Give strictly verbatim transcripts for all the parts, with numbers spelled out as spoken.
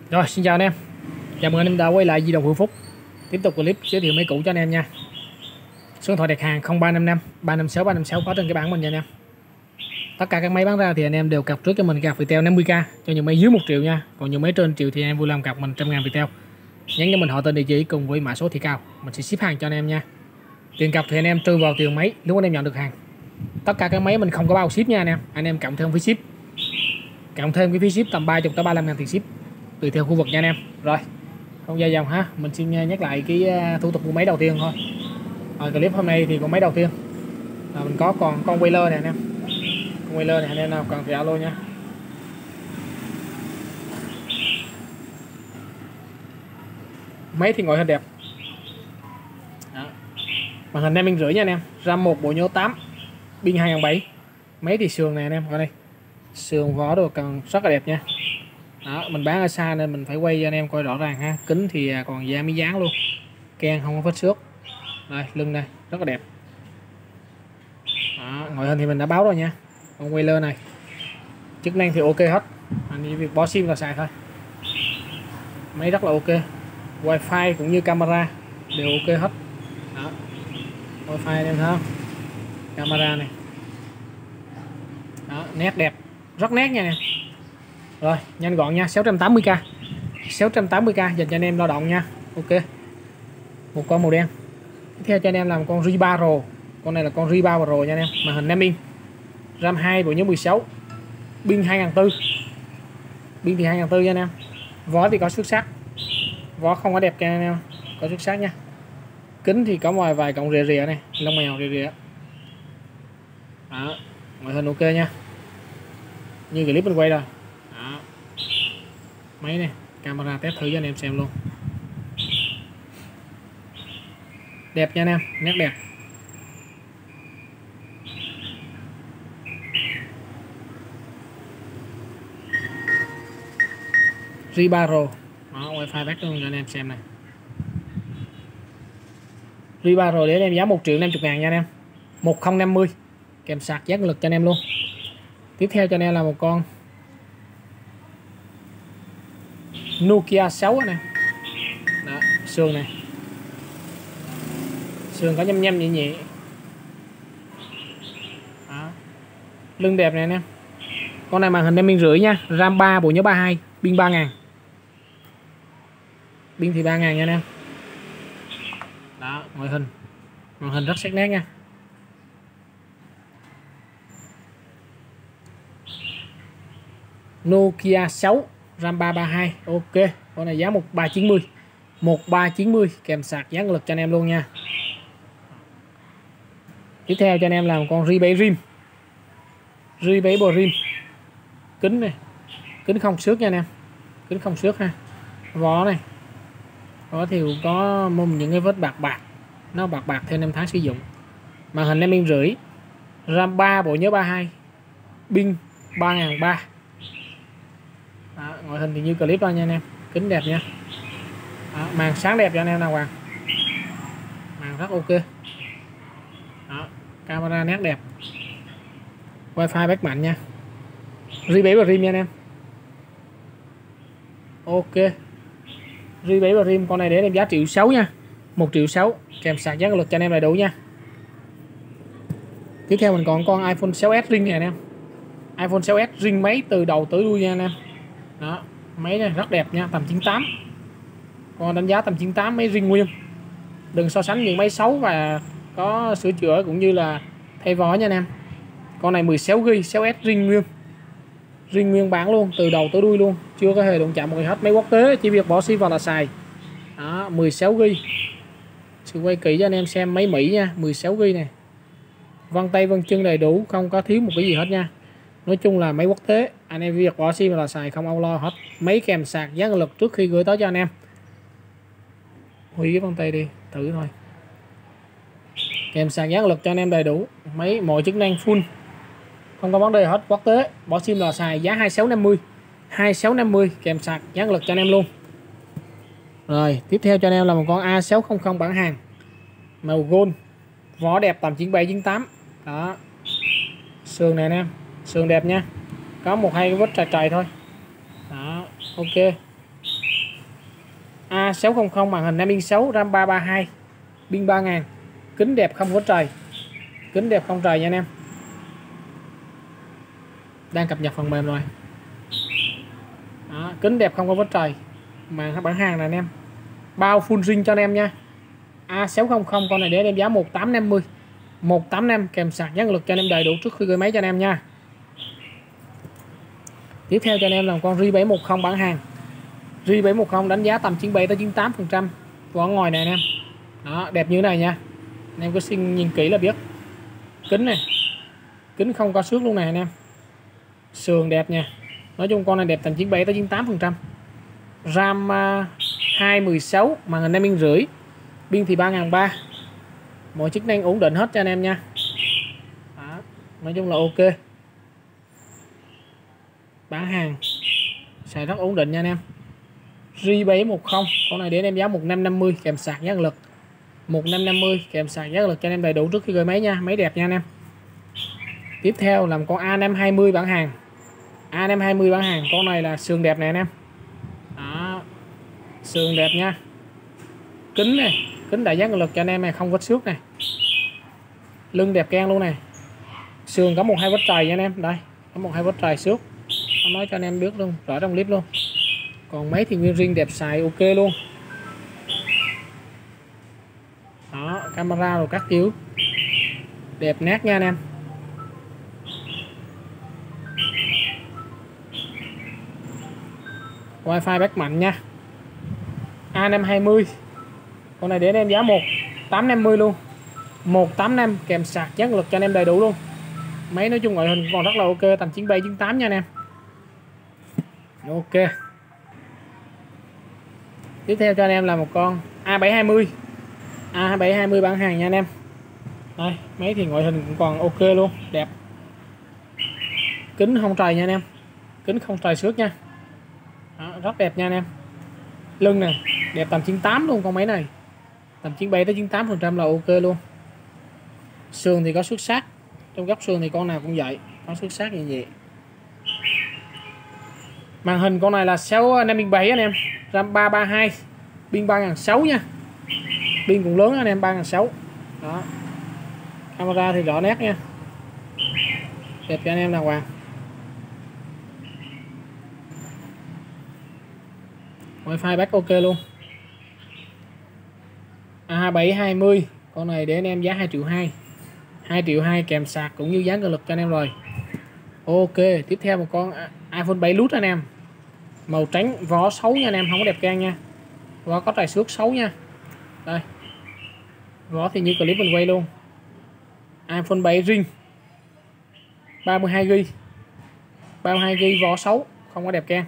Rồi, xin chào anh em. Chào mừng anh em đã quay lại Di động Hữu Phúc. Tiếp tục clip giới thiệu máy cũ cho anh em nha. Số điện thoại đặt hàng không ba năm năm ba năm sáu ba năm sáu có trên cái bảng mình nha anh em. Tất cả các máy bán ra thì anh em đều cọc trước cho mình cặp Viettel năm mươi k cho những máy dưới một triệu nha. Còn những máy trên triệu thì anh em vui lòng cọc mình trăm ngàn Viettel. Nhắn cho mình họ tên, địa chỉ cùng với mã số thì cao, mình sẽ ship hàng cho anh em nha. Tiền cọc thì anh em trừ vào tiền máy lúc anh em nhận được hàng. Tất cả các máy mình không có bao ship nha anh em. Anh em cộng thêm phí ship. Cộng thêm cái phí ship tầm ba mươi tới ba mươi lăm ngàn tiền ship tùy theo khu vực nha anh em. Rồi, không dài dòng ha, mình xin nhắc lại cái thủ tục của máy đầu tiên thôi. Ở clip hôm nay thì con máy đầu tiên là mình có còn con Wheeler này anh em. Con Wheeler này anh em nào cần thì alo nha. Máy thì ngoại hình đẹp. Đó. Màn hình năm inch rưỡi nha anh em, RAM một, bộ nhớ tám, pin hai nghìn bảy trăm. Máy thì sườn này anh em coi đây, sườn vỏ đồ cần rất là đẹp nha. Đó, mình bán ở xa nên mình phải quay cho anh em coi rõ ràng ha. Kính thì còn da mới dán luôn, ken không có vết xước. Đây, lưng đây rất là đẹp. Đó, ngoại hình thì mình đã báo rồi nha. Con Wheeler này chức năng thì ok hết, anh chỉ việc bỏ sim là xài thôi. Máy rất là ok, wifi cũng như camera đều ok hết. Đó, wifi em thấy không, camera này. Đó, nét đẹp, rất nét nha nè. Rồi, nhanh gọn nha, sáu trăm tám mươi k. sáu trăm tám mươi k dành cho anh em lao động nha. Ok. Một con màu đen. Tiếp theo cho anh em làm con R ba Pro. Con này là con R ba Pro nha anh em, màn hình năm inch, RAM hai, bộ nhớ mười sáu, pin hai nghìn bốn trăm. Pin thì hai nghìn bốn trăm nha anh em. Vỏ thì có xuất sắc. Vỏ không có đẹp cho anh em, có xuất sắc nha. Kính thì có vài vài cọng rìa rìa này, lông mèo rìa rìa. Đó, ngoại hình ok nha. Như clip mình quay rồi. Đó. Máy này, camera test thử cho anh em xem luôn. Đẹp nha anh em, nét đẹp. R ba Pro. Đó, wifi back luôn cho anh em xem này. R ba Pro để anh em giá một triệu năm mươi ngàn nha anh em. một nghìn năm mươi kèm sạc giác lực cho anh em luôn. Tiếp theo cho anh em là một con Nokia sáu này. Đó, sườn này. Sườn có nhâm nhâm nhẹ nhẹ. Đó. Lưng đẹp này anh em. Con này màn hình năm inch rưỡi nha, RAM ba, bộ nhớ ba mươi hai, pin ba nghìn. Pin thì ba nghìn nha anh em. Đó, ngoại hình. Màn hình rất sắc nét nha. Nokia sáu, RAM ba ba hai. Ok, con này giá một nghìn ba trăm chín mươi. một nghìn ba trăm chín mươi kèm sạc giác lực cho anh em luôn nha. Tiếp theo cho anh em làm con R bảy Rim. R bảy Pro Rim. Kính này, kính không xước nha anh em. Kính không xước ha. Vỏ này. Vỏ thì có mông những cái vết bạc bạc. Nó bạc bạc theo năm tháng sử dụng. Màn hình năm inch rưỡi. RAM ba, bộ nhớ ba mươi hai. Pin ba nghìn ba trăm. Ngoại hình thì như clip đó nha anh em. Kính đẹp nha. Đó, màn sáng đẹp cho anh em nào Hoàng. Màn rất ok. Đó, camera nét đẹp. Wifi back mạnh nha. R bảy Pro Rim nha anh em. Ok. R bảy Pro Rim con này để anh em giá triệu sáu nha. một triệu sáu kèm sạc giác lực cho anh em đầy đủ nha. Tiếp theo mình còn con iPhone sáu S Ring này anh em. iPhone sáu S Ring máy từ đầu tới đuôi nha anh em. Đó, máy này rất đẹp nha, tầm chín tám. Con đánh giá tầm chín tám máy Ring nguyên. Đừng so sánh những máy xấu và có sửa chữa cũng như là thay vỏ nha anh em. Con này mười sáu gi ga bai, sáu S Ring nguyên. Ring nguyên bản luôn, từ đầu tới đuôi luôn, chưa có hề đụng chạm một cái hết. Máy quốc tế chỉ việc bỏ sim vào là xài. Đó, mười sáu gi ga bai. Sự quay kỹ cho anh em xem máy Mỹ nha, mười sáu gi ga bai này. Vân tay vân chân đầy đủ, không có thiếu một cái gì hết nha. Nói chung là máy quốc tế, anh em việc bỏ sim vào là xài, không âu lo hết. Máy kèm sạc giác lực trước khi gửi tới cho anh em. Hủy cái vân tay đi, thử thôi. Kèm sạc giác lực cho anh em đầy đủ, máy mọi chức năng full, không có vấn đề hết. Quốc tế, bỏ sim là xài, giá hai nghìn sáu trăm năm mươi. hai nghìn sáu trăm năm mươi kèm sạc giác lực cho anh em luôn. Rồi, tiếp theo cho anh em là một con A sáu trăm bản hàng. Màu gold, vỏ đẹp tầm chín bảy chín tám. Đó. Sườn này anh em, sườn đẹp nha. Có một hai cái vết trầy trầy thôi. Đó, ok. A sáu không không màn hình năm inch sáu, RAM ba ba hai, pin ba nghìn. Kính đẹp không có trời. Kính đẹp không trời nha anh em. Đang cập nhật phần mềm rồi. Đó, kính đẹp không có vết trời. Màn bản hàng này anh em. Bao full zin cho anh em nha. A sáu không không con này để em giá một tám năm mươi. một tám năm kèm sạc nhắc lực cho anh em đầy đủ trước khi gửi máy cho anh em nha. Tiếp theo cho anh em là con R bảy một không bản hàng. R bảy một không đánh giá tầm chín mươi bảy tới chín mươi tám phần trăm vỏ ngoài này anh em. Đó, đẹp như thế này nha. Anh em cứ xin nhìn kỹ là biết. Kính này. Kính không có xước luôn này anh em. Sườn đẹp nha. Nói chung con này đẹp tầm chín mươi bảy tới chín mươi tám phần trăm. RAM uh, hai mười sáu, màn hình năm inch rưỡi. Pin thì ba nghìn ba trăm. Mọi chức năng ổn định hết cho anh em nha. Đó, nói chung là ok. Bán hàng xài rất ổn định nha anh em. R bảy một không con này để anh em giá một năm năm mươi kèm sạc giác lực. một năm năm mươi kèm sạc giác lực cho anh em đầy đủ trước khi gửi máy nha. Máy đẹp nha anh em. Tiếp theo làm con A năm hai mươi bản hàng. A năm hai mươi bản hàng, con này là sườn đẹp này anh em. Đó, sườn đẹp nha. Kính này, kính đại giác lực cho anh em này, không vết xước này. Lưng đẹp keng luôn này. Sườn có một hai vết trầy nha anh em. Đây, có một hai vết trầy xước. Nó nói cho anh em biết luôn, rõ trong clip luôn. Còn máy thì nguyên zin đẹp xài ok luôn. Đó, camera rồi các kiểu đẹp nét nha anh em. Wi-Fi back mạnh nha. A năm hai mươi con này để anh em giá một tám năm mươi luôn. một tám năm kèm sạc giác lực cho anh em đầy đủ luôn. Máy nói chung ngoại hình còn rất là ok, tầm chín mươi bảy chín mươi tám nha anh em. Ok. Tiếp theo cho anh em là một con A bảy hai mươi. A bảy hai mươi bản hàng nha anh em. Đây, máy thì ngoại hình cũng còn ok luôn, đẹp. Kính không trầy nha anh em. Kính không trầy xước nha. Đó, rất đẹp nha anh em. Lưng này đẹp tầm chín mươi tám luôn con máy này. Tầm chín mươi bảy tới chín mươi tám phần trăm là ok luôn. Sườn thì có xước sát. Trong góc sườn thì con nào cũng vậy, có xước sát như vậy. Màn hình con này là sáu năm inch bảy anh em. RAM ba ba hai, pin ba nghìn sáu trăm nha. Pin cũng lớn anh em, ba nghìn sáu trăm. Đó. Camera thì rõ nét nha. Đẹp cho anh em đàng hoàng. Wi-Fi back ok luôn. A bảy hai mươi con này để anh em giá hai triệu hai. hai triệu hai kèm sạc cũng như dán cơ lực cho anh em rồi. Ok, tiếp theo một con iPhone bảy Plus anh em. Màu trắng, vỏ xấu nha anh em, không có đẹp gan nha. Vỏ có trầy xước xấu nha. Đây. Vỏ thì như clip mình quay luôn. iPhone bảy ring. ba mươi hai gi ga bai. ba mươi hai gi ga bai vỏ xấu, không có đẹp gan.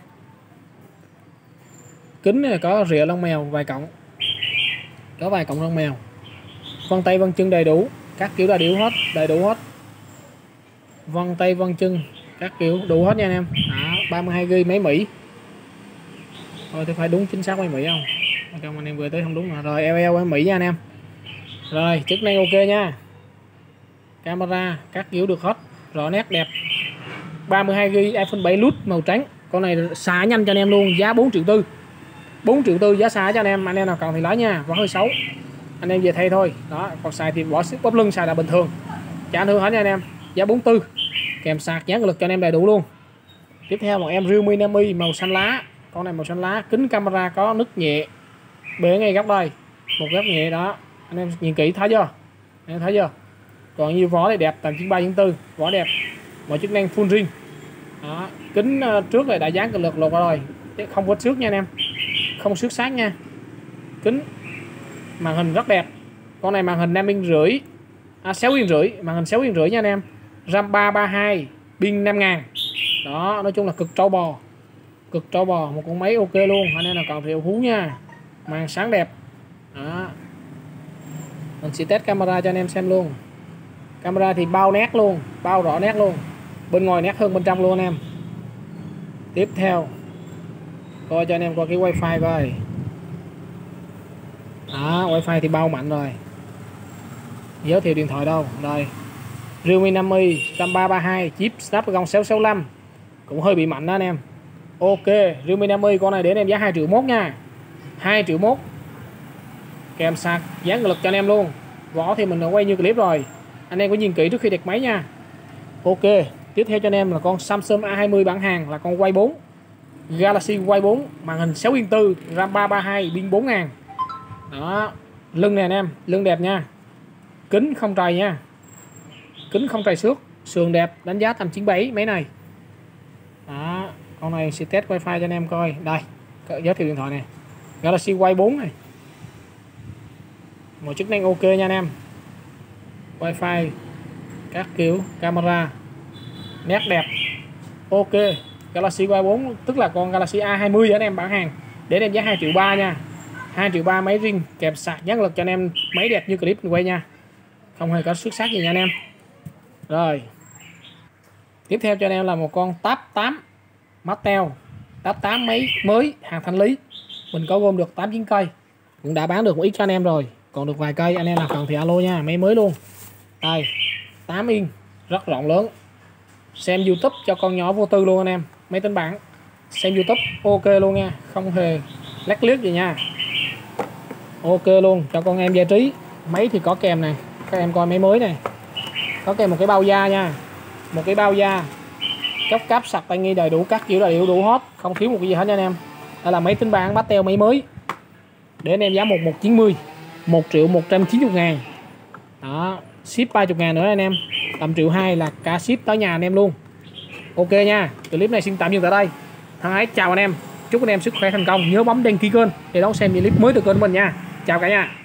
Kính này có rìa lông mèo vài cọng. Có vài cọng lông mèo. Vân tay vân chân đầy đủ, các kiểu là đủ hết, đầy đủ hết. Vân tay vân chân các kiểu đủ hết nha anh em. Đó, ba mươi hai gi ga bai máy Mỹ. Rồi thì phải đúng chính xác máy Mỹ không? Trong anh em vừa tới không đúng mà. Rồi lờ lờ máy Mỹ nha anh em. Rồi chức năng ok nha. Camera các kiểu được hết, rõ nét đẹp. ba mươi hai gi ga bai iPhone bảy Plus màu trắng. Con này xả nhanh cho anh em luôn, giá bốn triệu tư. bốn triệu tư giá xả cho anh em, anh em nào cần thì lấy nha, vỏ hơi xấu. Anh em về thay thôi. Đó, còn xài thì bỏ bóp lưng xài là bình thường. Chả ảnh hưởng hết nha anh em. Giá bốn mươi tư. Kèm sạc dán lực cho anh em đầy đủ luôn. Tiếp theo một em Realme năm mươi màu xanh lá. Con này màu xanh lá, kính camera có nứt nhẹ. Bể ngay góc đây. Một góc nhẹ đó. Anh em nhìn kỹ thấy chưa? Anh em thấy chưa? Còn như vỏ này đẹp tầm chín mươi ba chín mươi tư, vỏ đẹp. Mọi chức năng full zin. Đó, kính trước này đã dán cơ lực lột ra rồi. Không có xước nha anh em. Không xước sát nha. Kính màn hình rất đẹp. Con này màn hình năm inch rưỡi. À, sáu inch rưỡi, màn hình sáu inch rưỡi nha anh em. RAM ba ba hai, pin năm nghìn. Đó, nói chung là cực trâu bò. Cực trâu bò, một con máy ok luôn. Anh em nào còn thì hú nha. Màn sáng đẹp. Đó. Mình sẽ test camera cho anh em xem luôn. Camera thì bao nét luôn, bao rõ nét luôn. Bên ngoài nét hơn bên trong luôn anh em. Tiếp theo coi cho anh em coi cái wifi coi. Đó, wifi thì bao mạnh rồi. Giới thiệu điện thoại đâu. Đây. Realme năm mươi, RAM ba ba hai, chip Snapdragon sáu sáu năm. Cũng hơi bị mạnh đó anh em. Ok, Realme năm mươi con này để anh em giá hai triệu mốt nha. hai triệu mốt, kèm sạc dán lực cho anh em luôn. Vỏ thì mình đã quay như clip rồi, anh em có nhìn kỹ trước khi đặt máy nha. Ok, tiếp theo cho anh em là con Samsung A hai mươi bản hàng, là con quay bốn, Galaxy quay bốn, màn hình sáu yên tư, RAM ba ba hai, pin bốn nghìn. Đó, lưng này anh em, lưng đẹp nha, kính không trầy nha, kính không trầy xước, sườn đẹp, đánh giá tầm chín bảy mấy này. Đó, con này sẽ test wifi cho anh em coi. Đây, giới thiệu điện thoại này, Galaxy quay bốn này, một chức năng ok nha anh em, wifi các kiểu, camera nét đẹp, ok. Galaxy quay bốn tức là con Galaxy A hai mươi anh em, bản hàng để em giá hai triệu ba nha, hai triệu ba, máy riêng kèm sạc nhắc lực cho anh em, máy đẹp như clip mình quay nha, không hề có xuất sắc gì nha anh em. Rồi tiếp theo cho anh em là một con Tab tám Mattel, Tab tám máy mới hàng thanh lý, mình có gom được tám chín cây, cũng đã bán được một ít cho anh em rồi, còn được vài cây, anh em nào cần thì alo nha, máy mới luôn. Đây, tám inch rất rộng lớn, xem YouTube cho con nhỏ vô tư luôn anh em, máy tính bảng xem YouTube ok luôn nha, không hề lắc liếc gì nha, ok luôn cho con em giải trí. Máy thì có kèm này, các em coi máy mới này, có kèm một cái bao da nha, một cái bao da cốc cáp sạc tai nghe đầy đủ, các kiểu đầy đủ đủ hết, không thiếu một cái gì hết nha anh em. Đây là máy tính bảng Mattel máy mới, để anh em giá một một chín mươi, một triệu một trăm chín mươi ngàn. Đó, ship ba mươi ngàn nữa anh em, tầm triệu hai là cả ship tới nhà anh em luôn. Ok nha, clip này xin tạm dừng tại đây. Thân ái chào anh em, chúc anh em sức khỏe thành công, nhớ bấm đăng ký kênh để đón xem những clip mới từ kênh mình nha. Chào cả nhà.